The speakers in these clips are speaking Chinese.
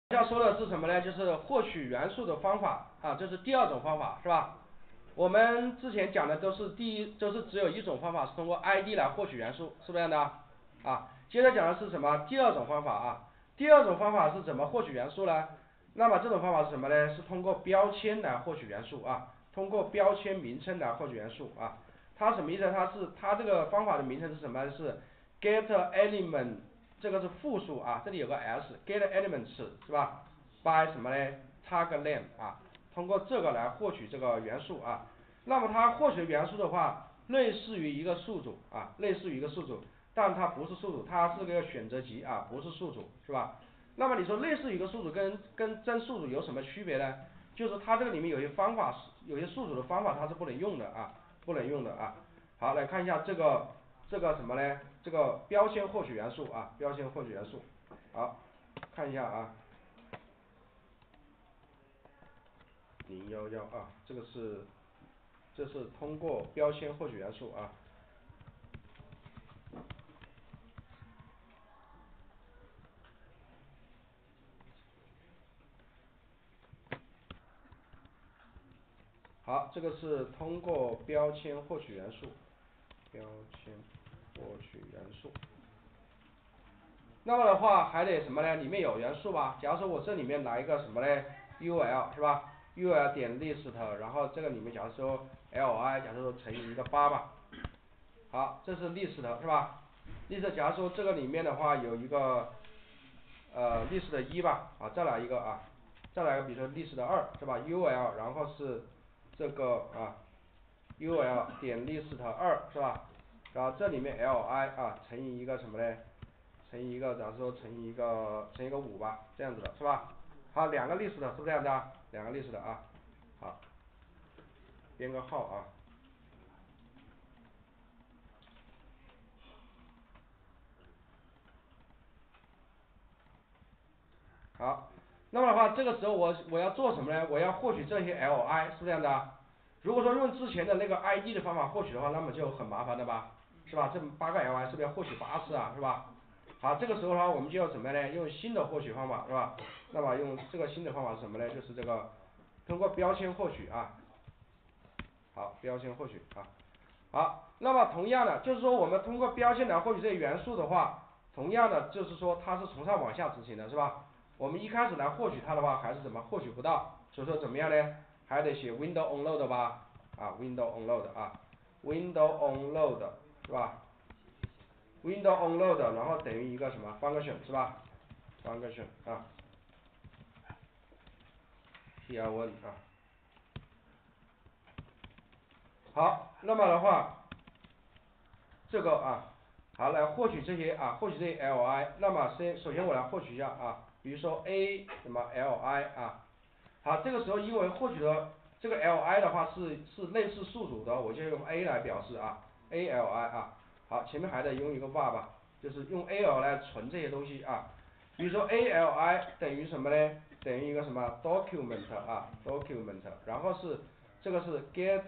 要说的是什么呢？就是获取元素的方法啊，这是第二种方法，是吧？我们之前讲的都是只有一种方法是通过 ID 来获取元素，是不是这样的？啊，接着讲的是什么？第二种方法啊，第二种方法是怎么获取元素呢？那么这种方法是什么呢？是通过标签来获取元素啊，通过标签名称来获取元素啊。它什么意思？它这个方法的名称是什么？是 get element。这个是复数啊，这里有个 s，get elements 是吧 ？by 什么呢 ？tag name 啊，通过这个来获取这个元素啊。那么它获取元素的话，类似于一个数组啊，类似于一个数组，但它不是数组，它是个选择集啊，不是数组，是吧？那么你说类似于一个数组跟真数组有什么区别呢？就是它这个里面有些方法，有些数组的方法它是不能用的啊，不能用的啊。好，来看一下这个什么呢？这个标签获取元素啊，标签获取元素。好，看一下啊，011啊，这是通过标签获取元素啊。好，这个是通过标签获取元素，标签获取元素。那么的话还得什么呢？里面有元素吧？假如说我这里面来一个什么呢 ？ul 是吧 ？ul 点 list， 然后这个里面假如说 li， 假如说乘以一个8吧。好，这是 list 是吧 ？list 假如说这个里面的话有一个list 1吧，啊再来一个啊，再来一个比如说 list 2是吧 ？ul 然后是这个啊 ul 点 list 2是吧？然后这里面 li 啊乘以一个什么呢？乘以一个，假如说乘以一个5吧，这样子的是吧？好，两个 list 是不是这样的？两个 list 啊，好，编个号啊。好，那么的话，这个时候我要做什么呢？我要获取这些 li， 是不是这样的？如果说用之前的那个 id 的方法获取的话，那么就很麻烦的吧，是吧？这8个 li 是不是要获取8次啊，是吧？好，这个时候的话，我们就要什么呢？用新的获取方法，是吧？那么用这个新的方法是什么呢？就是这个通过标签获取啊。好，标签获取啊。好，那么同样的，就是说我们通过标签来获取这些元素的话，同样的就是说它是从上往下执行的，是吧？我们一开始来获取它的话，还是怎么获取不到？所以说怎么样呢？还得写 window onload 吧，啊 window onload 啊 window onload 是吧 window onload 然后等于一个什么 function 是吧 function 啊 tr1 啊。好，那么的话这个啊，好来获取这些啊，获取这些 li， 那么首先我来获取一下啊，比如说 a 什么 li 啊，好，这个时候因为获取的这个 li 的话是类似数组的，我就用 a 来表示啊 ，ali 啊，好，前面还得用一个 var 吧，就是用 al 来存这些东西啊，比如说 ali 等于什么呢？等于一个什么 document 啊 document， 然后是这个是 get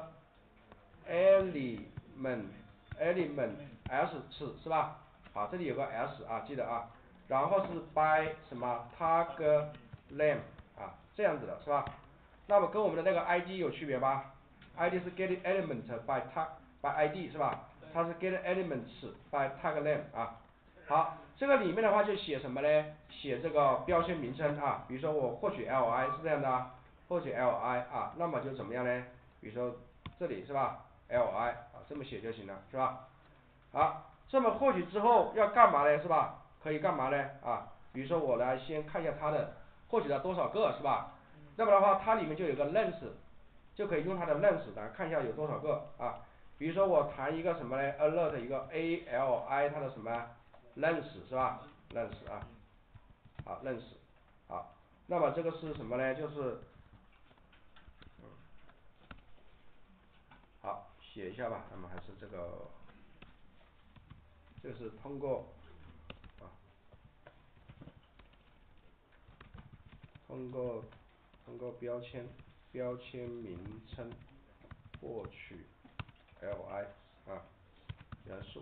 element s 次是吧？好，这里有个 s 啊，记得啊，然后是 by 什么 tag name 啊，这样子的是吧？那么跟我们的那个 id 有区别吧 ？id 是 get element by tag by id 是吧？它是 get elements by tag name 啊。好，这个里面的话就写什么呢？写这个标签名称啊，比如说我获取 li 是这样的，获取 li 啊，那么就怎么样呢？比如说这里是吧 ？li 啊，这么写就行了，是吧？好，这么获取之后要干嘛呢？是吧？可以干嘛呢？啊，比如说我来先看一下它的获取了多少个，是吧？那么的话，它里面就有个 length，就可以用它的 length 来看一下有多少个啊。比如说我弹一个什么呢 ？alert 一个 ali 它的什么 length 是吧 ？length 啊，好 length，好，那么这个是什么呢？就是好写一下吧，那么还是这个是通过啊通过标签名称获取 li 啊元素。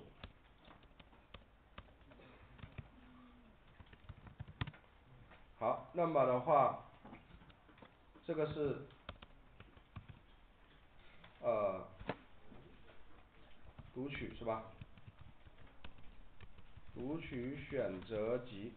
好，那么的话，这个是读取是吧？读取选择集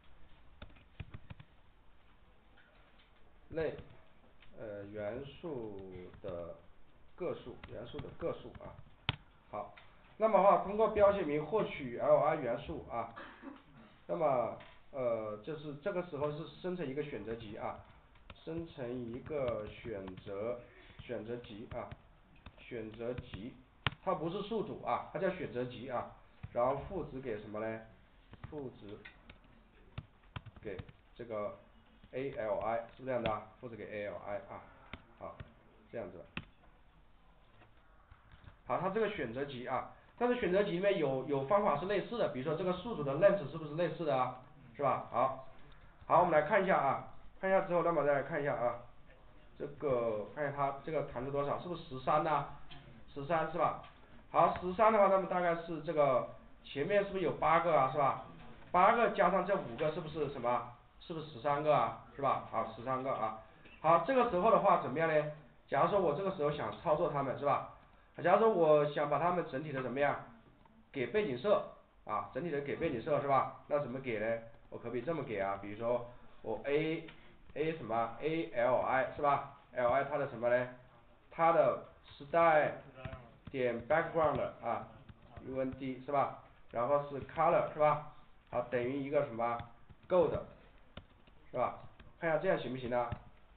类元素的个数啊。好，那么的话通过标签名获取 li 元素啊，那么就是这个时候是生成一个选择集啊，生成一个选择集啊，选择集，它不是数组啊，它叫选择集啊，然后赋值给什么呢？赋值给这个 ali 是这样的啊，赋值给 ali 啊，好，这样子。好，它这个选择集啊，但是选择集里面有方法是类似的，比如说这个数组的 length 是不是类似的啊？是吧？好，我们来看一下啊，看一下之后，那么再来看一下啊，这个看一下它这个弹出多少，是不是13呢？13是吧？好，13的话，那么大概是这个前面是不是有8个啊，是吧？8个加上这5个是不是什么？是不是13个啊？是吧？好，13个啊。好，这个时候的话怎么样呢？假如说我这个时候想操作它们是吧？假如说我想把它们整体的怎么样，给背景色啊，整体的给背景色是吧？那怎么给呢？我可不可以这么给啊？比如说我 a 什么 ali 是吧 ？li 它的什么呢？它的style 点 background 啊 und 是吧？然后是 color 是吧？好，等于一个什么 gold 是吧？看一下这样行不行呢？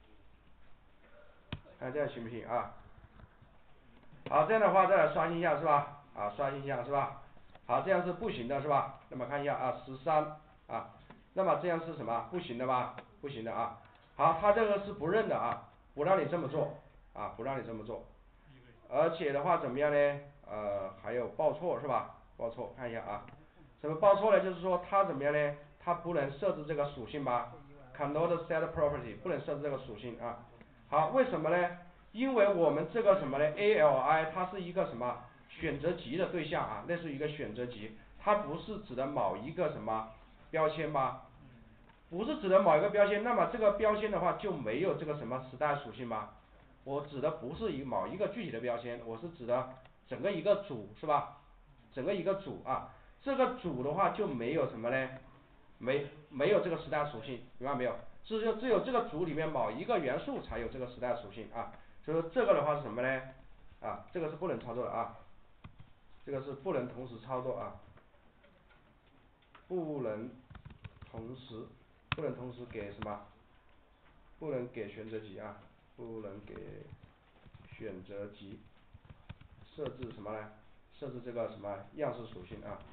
看这样行不行啊？好，这样的话再来刷新一下是吧？啊，刷新一下是吧？好，这样是不行的是吧？那么看一下啊，13啊，那么这样是什么？不行的吧？不行的啊。好，它这个是不认的啊，不让你这么做啊，不让你这么做。而且的话怎么样呢？还有报错是吧？报错，看一下啊。怎么报错呢？就是说它怎么样呢？它不能设置这个属性吧 ？Cannot set property， 不能设置这个属性啊。好，为什么呢？因为我们这个什么呢 ？ali 它是一个什么选择集的对象啊，类似于一个选择集，它不是指的某一个什么标签吧？不是指的某一个标签，那么这个标签的话就没有这个什么style属性吧？我指的不是某一个具体的标签，我是指的整个一个组是吧？整个一个组啊，这个组的话就没有什么呢？没有这个style属性，明白没有？只有这个组里面某一个元素才有这个style属性啊，所以说这个的话是什么呢？啊，这个是不能操作的啊，这个是不能同时操作啊，不能同时给什么？不能给选择集啊，不能给选择集设置什么呢？设置这个什么样式属性啊？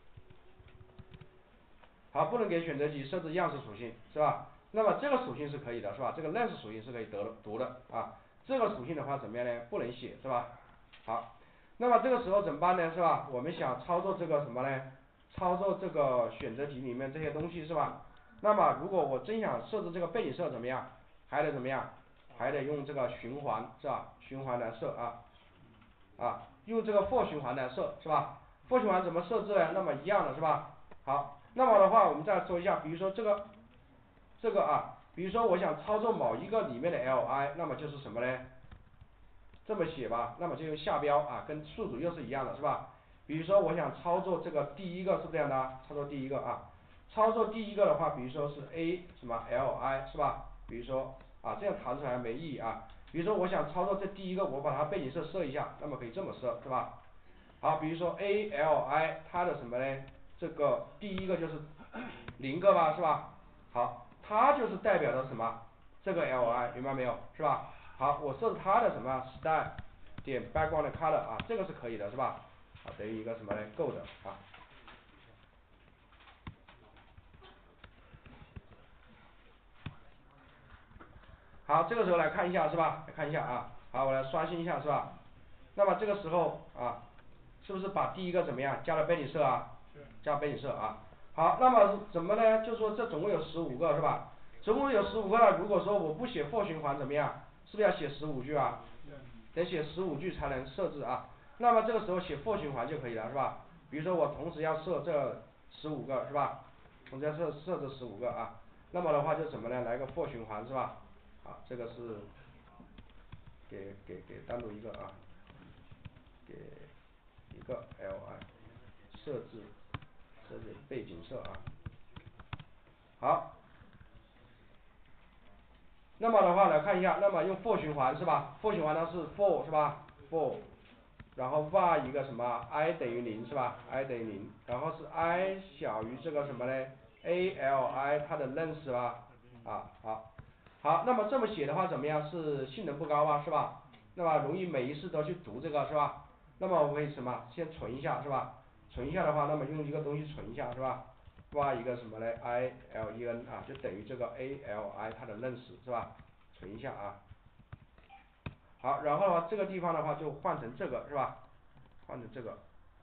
好，不能给选择集设置样式属性是吧？那么这个属性是可以的是吧？这个 length 属性是可以读的啊。这个属性的话怎么样呢？不能写是吧？好，那么这个时候怎么办呢？是吧？我们想操作这个什么呢？操作这个选择集里面这些东西是吧？那么如果我真想设置这个背景色怎么样？还得怎么样？还得用这个循环是吧？循环来设用这个 for 循环来设是吧？for 循环怎么设置呢？那么一样的是吧？好，那么的话我们再说一下，比如说这个啊，比如说我想操作某一个里面的 li， 那么就是什么呢？这么写吧，那么就用下标啊，跟数组又是一样的是吧？比如说我想操作这个第一个是这样的，操作第一个啊，操作第一个的话，比如说是 a 什么 li 是吧？比如说啊，这样弹出来没意义啊。比如说我想操作这第一个，我把它背景色设一下，那么可以这么设是吧？好，比如说 ali 它的什么呢？这个第一个就是0个吧是吧？好，它就是代表的什么？这个 li 明白没有？是吧？好，我设置它的什么 style 点 background color 啊，这个是可以的是吧？啊，等于一个什么呢 gold 啊。好，这个时候来看一下是吧？来看一下啊，好，我来刷新一下是吧？那么这个时候啊，是不是把第一个怎么样加了背景色啊？加背景色啊。好，那么怎么呢？就说这总共有15个是吧？总共有15个了，如果说我不写 for 循环怎么样？是不是要写15句啊？得写15句才能设置啊。那么这个时候写 for 循环就可以了是吧？比如说我同时要设这15个是吧？同时要设置15个啊。 那么的话就什么呢？来个 for 循环是吧？好，这个是给单独一个啊，给一个 li 设置背景色啊。好，那么的话来看一下，那么用 for 循环是吧 ？for 循环呢是 for 是吧 ？for， 然后 var 一个什么 i 等于0是吧 ？i 等于0，然后是 i 小于这个什么呢 ？ali 它的 length 是吧？啊，好，那么这么写的话怎么样？是性能不高吧，是吧？那么容易每一次都去读这个是吧？那么我们可以什么？先存一下是吧？存一下的话，那么用一个东西存一下是吧？var 一个什么呢 ？ilen 啊，就等于这个 ali 它的 length 是吧？存一下啊。好，然后的话这个地方的话就换成这个是吧？换成这个。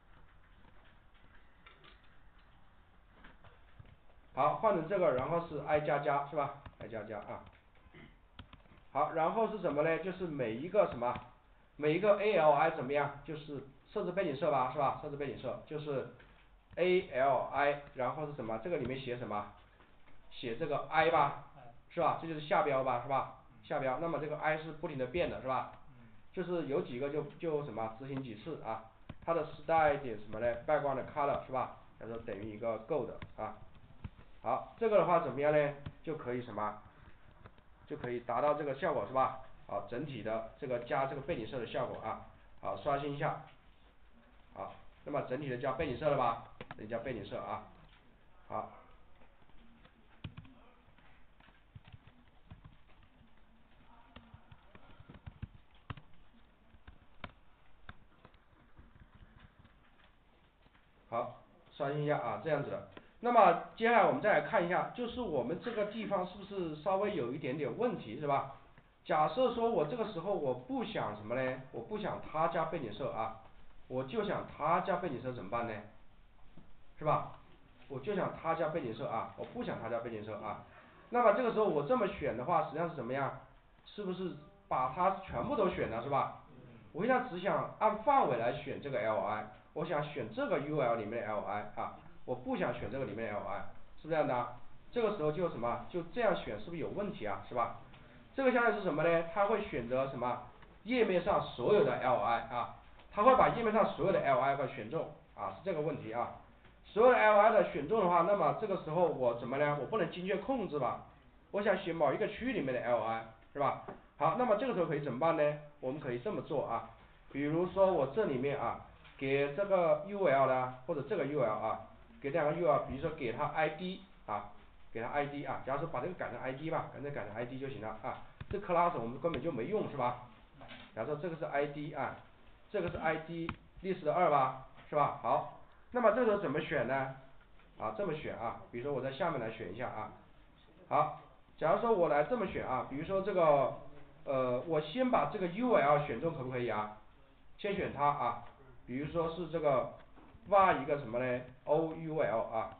好，换成这个，然后是 i 加加是吧 ？i 加加啊。好，然后是什么呢？就是每一个什么？每一个 ali 怎么样？就是设置背景色吧，是吧？设置背景色就是 ali，然后是什么？这个里面写什么？写这个 i 吧，是吧？这就是下标吧，是吧？下标，那么这个 i 是不停的变的，是吧？就是有几个就什么执行几次啊？它的 style 点什么呢 ？background color 是吧？它说等于一个 gold 啊。好，这个的话怎么样呢？就可以什么？就可以达到这个效果是吧？好，整体的这个加这个背景色的效果啊。好，刷新一下。好，那么整体的加背景色了吧？整体加背景色啊。好。好，刷新一下啊，这样子的。那么接下来我们再来看一下，就是我们这个地方是不是稍微有一点点问题是吧？假设说我这个时候我不想什么呢？我不想它加背景色啊，我就想它加背景色怎么办呢？是吧？我就想它加背景色啊，我不想它加背景色啊。那么这个时候我这么选的话，实际上是怎么样？是不是把它全部都选了是吧？我现在只想按范围来选这个 li， 我想选这个 ul 里面的 li 啊，我不想选这个里面的 li， 是不是这样的？这个时候就什么？就这样选是不是有问题啊？是吧？这个相当于是什么呢？它会选择什么？页面上所有的 li 啊，它会把页面上所有的 li 给选中啊，是这个问题啊。所有的 li 的选中的话，那么这个时候我怎么呢？我不能精确控制吧？我想选某一个区域里面的 li， 是吧？好，那么这个时候可以怎么办呢？我们可以这么做啊，比如说我这里面啊，给这个 ul 呢，或者这个 ul 啊，给两个 ul， 比如说给它 id 啊，给它 id 啊，假如说把这个改成 id 吧，干脆改成 id 就行了啊。这 class 我们根本就没用是吧？假如说这个是 id 啊，这个是 id list 2吧，是吧？好，那么这时候怎么选呢？啊，这么选啊，比如说我在下面来选一下啊。好，假如说我来这么选啊，比如说这个我先把这个 ul 选中可不可以啊？先选它啊，比如说是这个 var 一个什么呢 ？ou 啊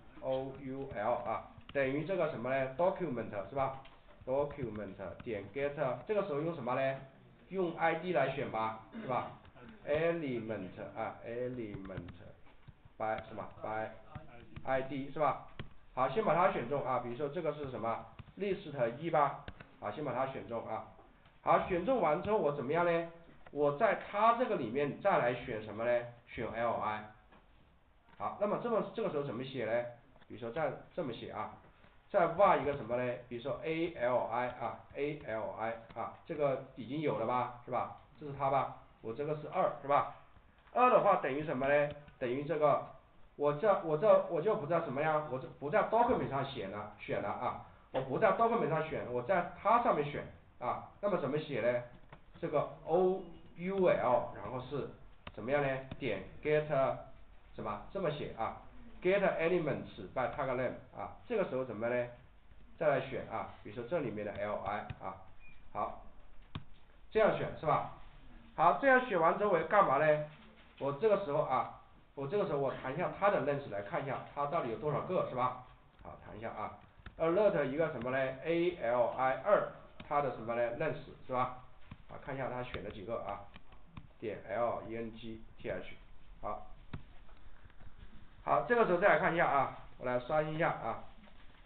，ou 啊，等于这个什么呢 ？document 是吧 ？document 点 get， 这个时候用什么呢？用 id 来选吧，是吧 ？element 啊 element by 什么 by id 是吧？好，先把它选中啊，比如说这个是什么 list 1吧，好，先把它选中啊。好，选中完之后我怎么样呢？我在它这个里面再来选什么呢？选 li。好，那么这个时候怎么写呢？比如说再这么写啊，再 var 一个什么呢？比如说 ali 啊 ali 啊，这个已经有了吧，是吧？这是它吧？我这个是2是吧？2的话等于什么呢？等于这个，我就不在什么呀？我这不在 document 上选了啊，我不在 document 上选，我在它上面选啊。那么怎么写呢？这个 oul 然后是怎么样呢？点 get 什么？这么写啊 ，get elements by tag name 啊，这个时候怎么呢？再来选啊，比如说这里面的 li 啊，好，这样选是吧？好，这样选完之后我要干嘛呢？我这个时候啊，我弹一下它的 length 来看一下，它到底有多少个是吧？好，弹一下啊，alert 一个什么呢 ？ali 2，它的什么呢 length 是吧？好，看一下它选了几个啊？点 length，好，好，这个时候再来看一下啊，我来刷新一下啊。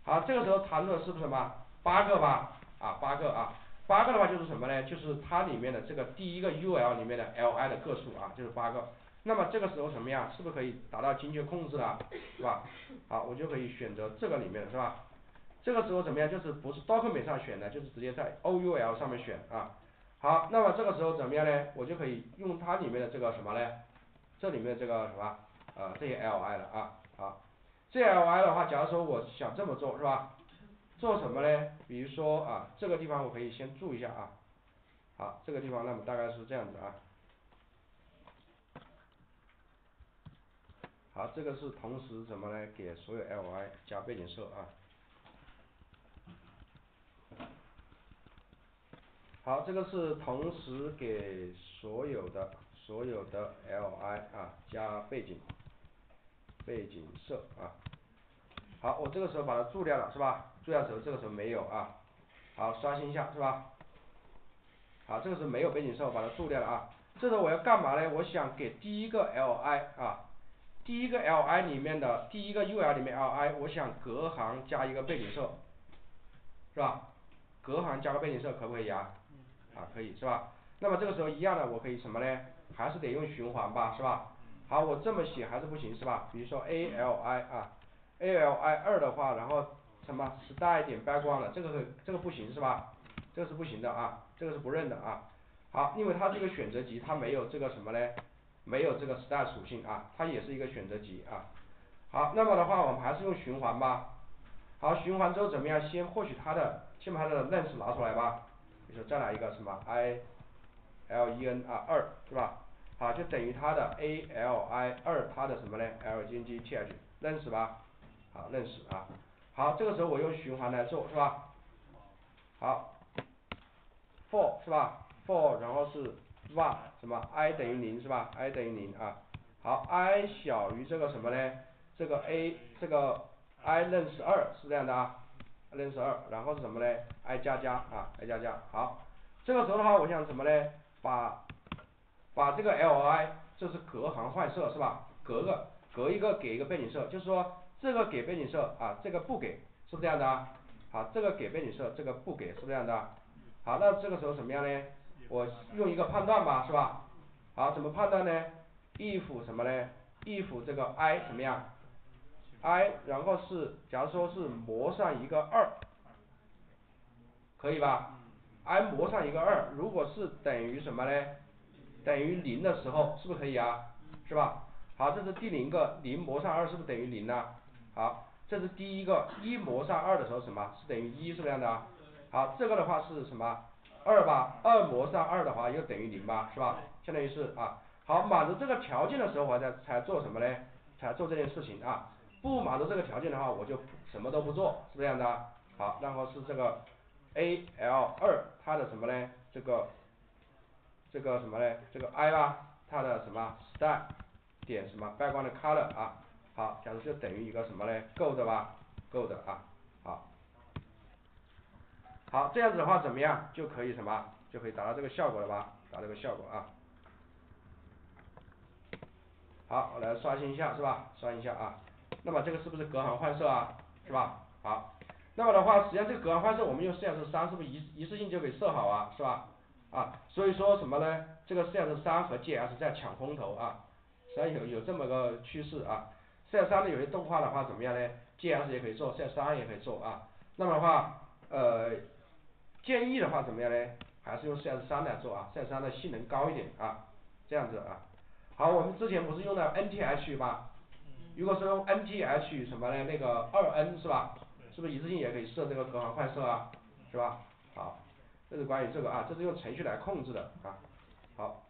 好，这个时候弹出的是不是什么8个吧？啊，8个啊，8个的话就是什么呢？就是它里面的这个第一个 UL 里面的 Li 的个数啊，就是8个。那么这个时候什么样？是不是可以达到精确控制了，是吧？好，我就可以选择这个里面的是吧？这个时候怎么样？就是不是 document 上选的，就是直接在 OUL 上面选啊。好，那么这个时候怎么样呢？我就可以用它里面的这个什么呢？这里面这个什么这些 Li 了啊。好，这 Li 的话，假如说我想这么做是吧？做什么呢？比如说啊，这个地方我可以先注一下啊。好，这个地方那么大概是这样子啊。好，这个是同时怎么呢？给所有 Li 加背景色啊。好，这个是同时给所有的Li 啊加背景色啊。好，我这个时候把它注掉了是吧？注掉的时候这个时候没有啊。好，刷新一下是吧？好，这个时候没有背景色，我把它注掉了啊。这时候我要干嘛呢？我想给第一个 Li 啊，第一个 Li 里面的第一个 UL 里面 Li， 我想隔行加一个背景色，是吧？隔行加个背景色可不可以啊？啊，可以是吧？那么这个时候一样的，我可以什么呢？还是得用循环吧，是吧？好，我这么写还是不行是吧？比如说 ALI 啊，ALI2的话，然后什么 style 点 background 这个不行是吧？这个是不行的啊，这个是不认的啊。好，因为它这个选择集它没有这个什么呢？没有这个 style 属性啊，它也是一个选择集啊。好，那么的话我们还是用循环吧。好，循环之后怎么样？先获取它的，先把它的 length 拿出来吧。比如说再来一个什么 ILEN 啊2是吧？好，就等于它的 ALI2它的什么呢 LGNGTH 认识吧？好，认识啊。好，这个时候我用循环来做是吧？好 ，for 是吧 ？for 然后是 var 什么 i 等于0是吧 ？i 等于0啊。好 ，i 小于这个什么呢？这个 这个 i 认识2是这样的啊。认识2，然后是什么呢 ？i 加加啊 ，i 加加。好，这个时候的话，我想什么呢？把这个 Li 这是隔行换色是吧？隔一个给一个背景色，就是说这个给背景色啊，这个不给，是不是这样的啊？好，这个给背景色，这个不给，是不是这样的啊？好，那这个时候怎么样呢？我用一个判断吧，是吧？好，怎么判断呢 ？if 什么呢 ？if 这个 i 怎么样 ？i 然后是假如说是模上一个2，可以吧？i 模上一个2，如果是等于什么呢？等于0的时候，是不是可以啊？是吧？好，这是第0个0模上2是不是等于0呢？好，这是第一个1模上2的时候什么？是等于1，是不是这样的啊？好，这个的话是什么？2吧，2模上2的话又等于0吧，是吧？相当于是啊。好，满足这个条件的时候，我才做什么呢？才做这件事情啊。不满足这个条件的话，我就什么都不做，是不是这样的啊？好，然后是这个 AL2 它的什么呢？这个什么呢？这个 I 吧，它的什么 style 点什么 background color 啊。好，假如就等于一个什么呢 ？gold 吧 ，gold 啊。好，好，这样子的话怎么样？就可以什么？就可以达到这个效果了吧？达到这个效果啊。好，我来刷新一下是吧？刷新一下啊。那么这个是不是隔行换色啊？是吧？好，那么的话，实际上这个隔行换色我们用 CS3 是不是一次性就可以设好啊？是吧？啊，所以说什么呢？这个 CS3 和 GS 在抢风头啊，实际上有这么个趋势啊。CS3 的有些动画的话怎么样呢 ？GS 也可以做，CS3 也可以做啊。那么的话，建议的话怎么样呢？还是用 CS3 来做啊，CS3 的性能高一点啊，这样子啊。好，我们之前不是用的 NTH 吗？如果是用 NTH 什么呢？那个2N 是吧？是不是一次性也可以设这个隔行换色啊？是吧？好，这是关于这个啊，这是用程序来控制的啊。好。